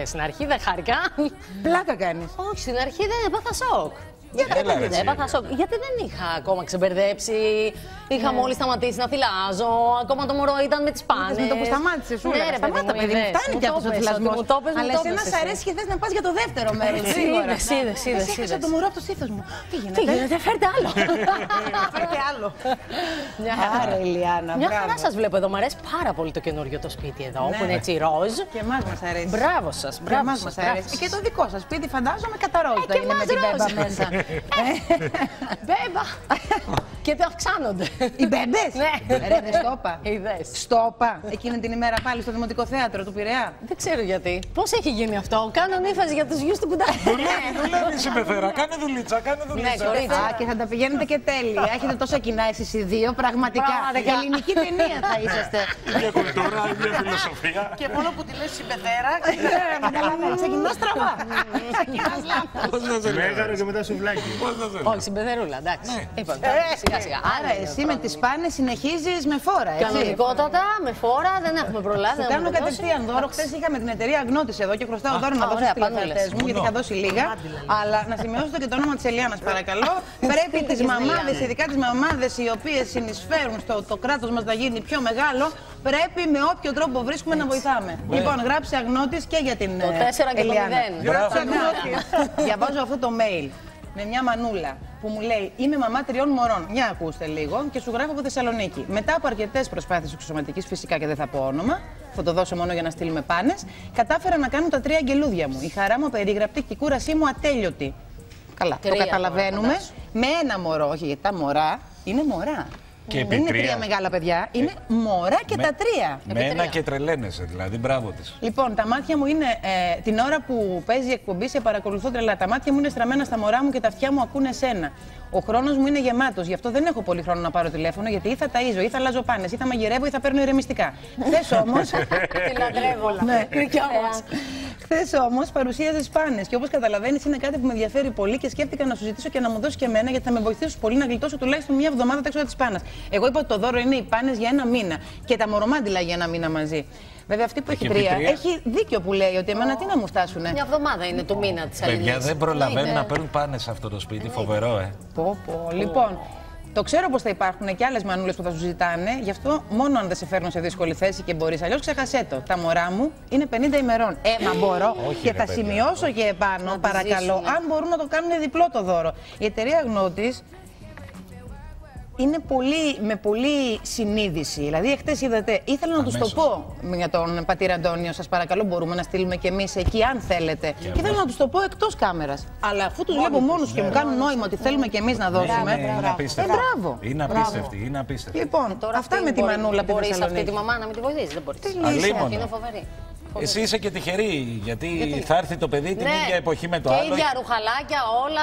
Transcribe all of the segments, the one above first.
Στην αρχή δεν χάρηκα. Πλάκα κάνεις. Όχι, στην αρχή δεν έπαθα σοκ. Γιατί δεν είχα ακόμα ξεμπερδέψει. Είχα μόλις σταματήσει να θυλάζω. Ακόμα το μωρό ήταν με τις πάνες. Με το που σταμάτησες, σου έλεγα. Σταμάτα, παιδί μου, φτάνει πια αυτός ο θυλασμός. Αλλά εσένα σ' αρέσει και θες να πας για το δεύτερο μέρος. Είδες. Έχασα το μωρό από το στήθος μου. Τι γίνεται, φέρτε άλλο. Φέρτε άλλο. Άρα, Ηλιάνα. Μια χαρά σας βλέπω εδώ. Μ' αρέσει πάρα πολύ το καινούριο το σπίτι εδώ, που είναι έτσι ροζ. Και εμάς μας αρέσει. Μπράβο σας. Και το δικό σας σπίτι, φαντάζομαι, κατά ροζ θα είναι με την μπέμπα μέσα. Μπέμπα. Και το αυξάνονται. Οι μπέμπες! Ναι. Ρε, δεν στόπα. Είδες. Στόπα. Εκείνη την ημέρα πάλι στο Δημοτικό Θέατρο του Πειραιά. Δεν ξέρω γιατί. Πώς έχει γίνει αυτό. Κάνουν ύφαση για τους γιους του κουντάκι. Δουλεύει συμπεθέρα. Κάνε δουλίτσα. Α, και θα τα πηγαίνετε και τέλεια. Έχετε τόσα κοινά εσείς οι δύο. Πραγματικά. Ελληνική ταινία θα είσαστε. Μια κουλτούρα, μια φιλοσοφία. Και μόνο που τη λες συμπεθέρα. Ξεκινάς στραβά. Ξεκινάς λάθος. Μέγαρο και μετά σουβλάκι. Όχι, συμπεθερούλα, εντάξει. Σιγά. Άρα εσύ με τις πάνες συνεχίζεις με φόρα, έτσι. Κανονικότατα, με φόρα, δεν έχουμε προλάβει. Σου κάνω κατευθείαν δώρο. Χθες είχαμε την εταιρεία Αγνώτης εδώ και χρωστάω δώρο να δώσω στους τηλεθεατές μου, γιατί είχα δώσει λίγα. Αλλά να σημειώσετε και το όνομα της Ελιάνας, παρακαλώ. Πρέπει τις μαμάδες, ειδικά τις μαμάδες οι οποίες συνεισφέρουν στο το κράτος μας να γίνει πιο μεγάλο, πρέπει με όποιο τρόπο βρίσκουμε να βοηθάμε. Λοιπόν, γράψε Αγνώτης και για την Ελιάνα. Γράψε Αγνώτης. Διαβάζω αυτό το mail. Με μια μανούλα που μου λέει: είμαι μαμά 3 μωρών. Για ακούστε λίγο, και σου γράφω από Θεσσαλονίκη. Μετά από αρκετές προσπάθειες εξωσωματικής, φυσικά και δεν θα πω όνομα, θα το δώσω μόνο για να στείλουμε πάνες, κατάφερα να κάνω τα 3 αγγελούδια μου. Η χαρά μου απερίγραπτη και η κούρασή μου ατέλειωτη. Καλά, το καταλαβαίνουμε. Με ένα μωρό, όχι, γιατί τα μωρά είναι μωρά. Δεν είναι 3 μεγάλα παιδιά, είναι μωρά και τα 3. Με ένα και τρελαίνεσαι, δηλαδή, μπράβο της. Λοιπόν, τα μάτια μου είναι την ώρα που παίζει η εκπομπή, σε παρακολουθώ τρελά. Τα μάτια μου είναι στραμμένα στα μωρά μου και τα αυτιά μου ακούνε εσένα. Ο χρόνος μου είναι γεμάτος, γι' αυτό δεν έχω πολύ χρόνο να πάρω τηλέφωνο, γιατί ή θα ταΐζω, ή θα αλλάζω πάνες, ή θα μαγειρεύω, ή θα παίρνω ηρεμιστικά. Χθες όμως. Τη λατρεύω όλα. Χθες όμως παρουσίαζες πάνες και όπως καταλαβαίνεις είναι κάτι που με ενδιαφέρει πολύ και σκέφτηκα να σου ζητήσω και να μου δώσεις και εμένα, γιατί θα με βοηθήσει πολύ να γλιτώσω τουλάχιστον μια εβδομάδα τα έξοδα της πάνας. Εγώ είπα ότι το δώρο είναι οι πάνες για 1 μήνα και τα μωρομάντιλα για 1 μήνα μαζί. Βέβαια, αυτή που έχει 3 έχει δίκιο που λέει ότι εμένα τι να μου φτάσουνε. Μια εβδομάδα είναι το μήνα της Αλληνής. Παιδιά δεν προλαβαίνουν να παίρνουν πάνες σε αυτό το σπίτι, φοβερό, Λοιπόν, το ξέρω πως θα υπάρχουν και άλλες μανούλες που θα σου ζητάνε, γι' αυτό μόνο αν δεν σε φέρνουν σε δύσκολη θέση και μπορείς. Αλλιώς ξεχασέ το. Τα μωρά μου είναι 50 ημερών. Μα μπορώ. Και θα σημειώσω και επάνω, παρακαλώ, αν μπορούν να το κάνουν διπλό το δώρο. Η εταιρεία Αγνώτης είναι με πολύ συνείδηση. Δηλαδή, εχθές είδατε, ήθελα να τους το πω για τον πατήρα Αντώνιο. Σας παρακαλώ, μπορούμε να στείλουμε κι εμείς εκεί, αν θέλετε. Και ήθελα να τους το πω εκτός κάμερας. Αλλά αφού τους βλέπω μόνους και μου κάνουν νόημα ότι θέλουμε κι εμείς να δώσουμε. Είναι απίστευτο. Μπράβο. Είναι απίστευτη, είναι απίστευτη. Λοιπόν, αυτά με τη μανούλα που μπορείς αυτή τη μαμά να με τη βοηθήσει. Δεν μπορείς. Είναι φοβερή. Εσύ είσαι και τυχερή, γιατί θα έρθει το παιδί την ίδια εποχή με το άλλο. Και ίδια ρουχαλάκια, όλα.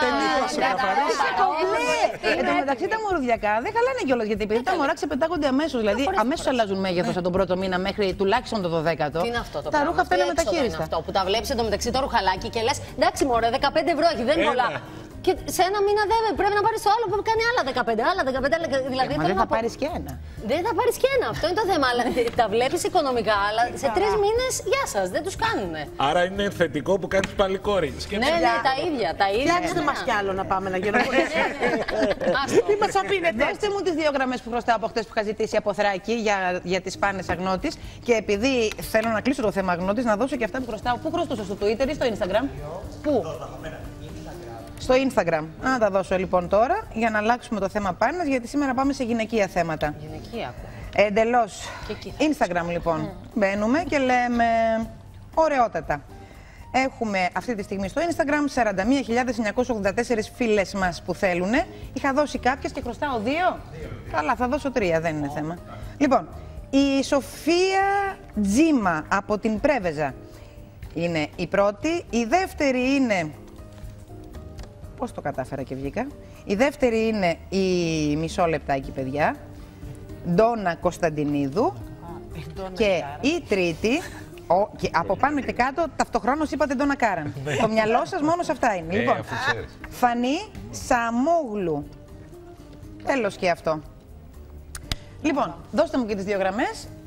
Εν τω μεταξύ τα μωρουδιακά δεν χαλάνε κιόλας, γιατί επειδή τα μωρά ξεπετάγονται αμέσως. Δηλαδή αμέσως αλλάζουν μέγεθος από τον πρώτο μήνα μέχρι τουλάχιστον το 12ο. Τι είναι αυτό το τα ρούχα αυτά είναι μεταχείριστα. Αυτό που τα βλέπεις εντωμεταξύ το ρουχαλάκι και λες εντάξει μωρέ, 15 ευρώ έχει, δεν είναι πολλά. Και σε 1 μήνα δεν πρέπει να πάρεις το άλλο που κάνει άλλα 15, άλλα 15. Δηλαδή, μα δεν θα πάρεις και ένα. Δεν θα πάρεις και ένα, αυτό είναι το θέμα. Αλλά τα βλέπεις οικονομικά, αλλά σε 3 μήνες, γεια σας, δεν τους κάνουνε. Άρα είναι θετικό που κάνεις παλικόρι. Ναι, τα ίδια. Φτιάξτε μας κι άλλο να πάμε να γίνουμε. Τι μας αφήνετε. Δώστε μου τις 2 γραμμές που χρωστάω από χτες που είχα ζητήσει από Θράκη για τις πάνες Αγνώτης. Και επειδή θέλω να κλείσω το θέμα Αγνώτης, να δώσω και αυτά που χρωστάω. Πού χρωστούσα, στο Twitter ή στο Instagram? Πού? Στο Instagram. Να τα δώσω λοιπόν τώρα για να αλλάξουμε το θέμα πάνας, γιατί σήμερα πάμε σε γυναικεία θέματα. Γυναικεία. Εντελώς. Instagram λοιπόν. Μπαίνουμε και λέμε ωραιότατα. Έχουμε αυτή τη στιγμή στο Instagram 41.984 φίλες μας που θέλουνε. Είχα δώσει κάποιες και χρωστάω 2. Καλά, θα δώσω 3, δεν είναι θέμα. Λοιπόν, η Σοφία Τζίμα από την Πρέβεζα είναι η πρώτη. Η δεύτερη είναι... Πώς το κατάφερα και βγήκα. Η δεύτερη είναι η μισό λεπτάκι, παιδιά. Ντόνα Κωνσταντινίδου. Και η τρίτη, και από πάνω και κάτω, ταυτοχρόνως είπατε Ντόνα Κάραν. Το μυαλό σας μόνο σε αυτά είναι. Λοιπόν, Φανή Σαμόγλου. Τέλος και αυτό. Λοιπόν, δώστε μου και τις 2 γραμμές